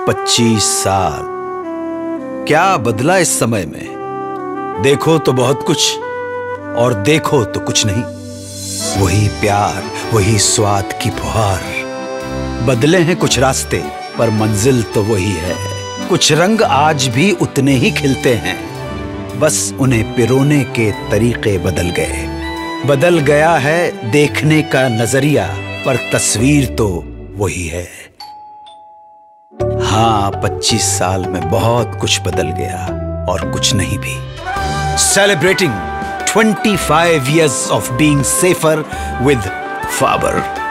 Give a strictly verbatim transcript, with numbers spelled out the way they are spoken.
पच्चीस साल, क्या बदला इस समय में? देखो तो बहुत कुछ और देखो तो कुछ नहीं। वही प्यार, वही स्वाद की फुहार। बदले हैं कुछ रास्ते पर मंजिल तो वही है। कुछ रंग आज भी उतने ही खिलते हैं, बस उन्हें पिरोने के तरीके बदल गए। बदल गया है देखने का नजरिया, पर तस्वीर तो वही है। हाँ, पच्चीस साल में बहुत कुछ बदल गया और कुछ नहीं भी। Celebrating twenty-five years of being safer with Faber.